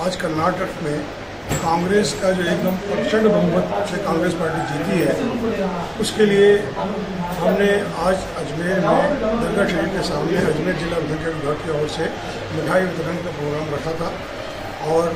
आज कर्नाटक में कांग्रेस का जो एकदम प्रचंड बहुमत से कांग्रेस पार्टी जीती है, उसके लिए हमने आज अजमेर में दरगाह शरीफ के सामने अजमेर जिला विधानसभा विभाग की ओर से मिठाई वितरण का प्रोग्राम रखा था और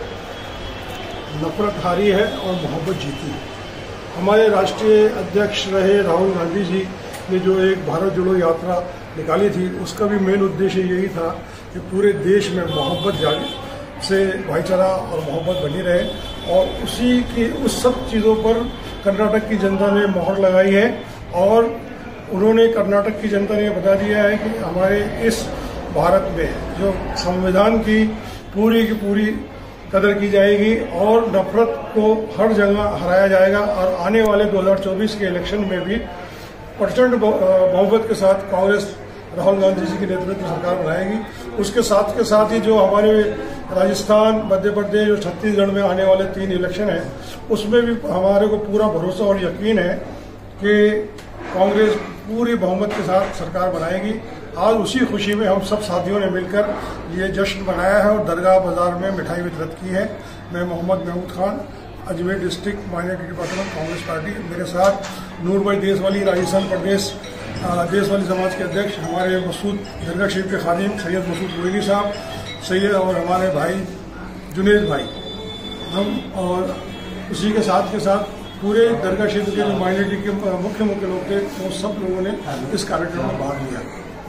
नफरत हारी है और मोहब्बत जीती है। हमारे राष्ट्रीय अध्यक्ष रहे राहुल गांधी जी ने जो एक भारत जोड़ो यात्रा निकाली थी, उसका भी मेन उद्देश्य यही था कि पूरे देश में मोहब्बत जागे से भाईचारा और मोहब्बत बनी रहे और उस सब चीज़ों पर कर्नाटक की जनता ने मोहर लगाई है और उन्होंने कर्नाटक की जनता ने बता दिया है कि हमारे इस भारत में जो संविधान की पूरी कदर की जाएगी और नफरत को हर जगह हराया जाएगा और आने वाले 2024 के इलेक्शन में भी प्रचंड बहुमत के साथ कांग्रेस राहुल गांधी जी की नेतृत्व में सरकार बनाएगी। उसके साथ ही जो हमारे राजस्थान, मध्य प्रदेश और छत्तीसगढ़ में आने वाले 3 इलेक्शन हैं, उसमें भी हमारे को पूरा भरोसा और यकीन है कि कांग्रेस पूरी बहुमत के साथ सरकार बनाएगी। आज उसी खुशी में हम सब साथियों ने मिलकर ये जश्न मनाया है और दरगाह बाजार में मिठाई वितरित की है। मैं Mohammad Mahmood Khan, Ajmer district minority department Congress party, मेरे साथ नूर भाई देशवाली, राजस्थान प्रदेश देशवाली समाज के अध्यक्ष, हमारे मसूद दरगाह शरीफ के खादिम सैयद मसूद मोइनी साहब, सैयद और हमारे भाई जुनेद भाई, हम और उसी के साथ पूरे दरगाह शरीफ के जो माइनॉरिटी के मुख्य लोग थे, वो सब लोगों ने इस कार्यक्रम में भाग लिया।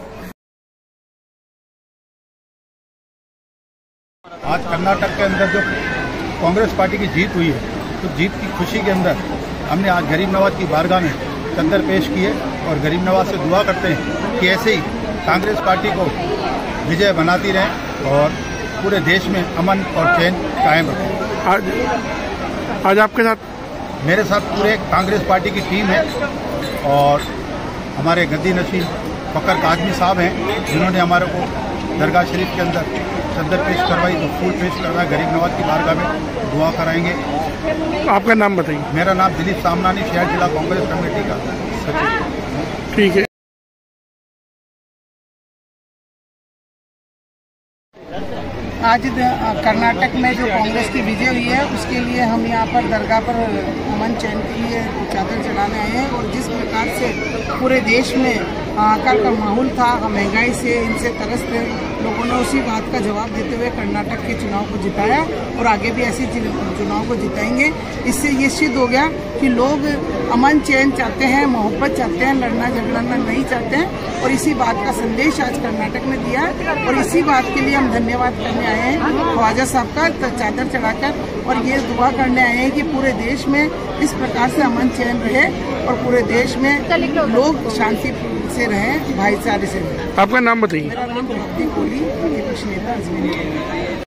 आज कर्नाटक के अंदर जो कांग्रेस पार्टी की जीत हुई है, तो जीत की खुशी के अंदर हमने आज गरीब नवाज की बारगाह में चंदर पेश किए और गरीब नवाज से दुआ करते हैं कि ऐसे ही कांग्रेस पार्टी को विजय बनाती रहे और पूरे देश में अमन और चैन कायम रखें। आज आपके साथ मेरे साथ पूरे कांग्रेस पार्टी की टीम है और हमारे गद्दी नशीन फकर काजमी साहब हैं, जिन्होंने हमारे को दरगाह शरीफ के अंदर चंदर पेश करवाई, तो फूल पेश करवाया, गरीब नवाज की बारगाह में दुआ कराएंगे। आपका नाम बताइए। मेरा नाम दिलीप सामनानी, शहर जिला कांग्रेस कमेटी का सचिव। ठीक है। आज कर्नाटक में जो कांग्रेस की विजय हुई है, उसके लिए हम यहाँ पर दरगाह पर अमन चैन के लिए चादर चढ़ाने आए हैं और जिस प्रकार से पूरे देश में हाहाकार का माहौल था, महंगाई से इनसे त्रस्त लोगों ने उसी बात का जवाब देते हुए कर्नाटक के चुनाव को जिताया और आगे भी ऐसे चुनाव को जिताएंगे। इससे ये सिद्ध हो गया कि लोग अमन चैन चाहते हैं, मोहब्बत चाहते हैं, लड़ना झगड़ना नहीं चाहते हैं और इसी बात का संदेश आज कर्नाटक में दिया है और इसी बात के लिए हम धन्यवाद करने आए हैं ख्वाजा साहब का चादर चढ़ाकर और ये दुआ करने आए हैं कि पूरे देश में इस प्रकार से अमन चैन रहे और पूरे देश में लोग शांति से रहें, भाईचारे से रहें। आपका नाम बताइए। मेरा नाम कोहली, प्रतिपक्ष नेता अजमेर।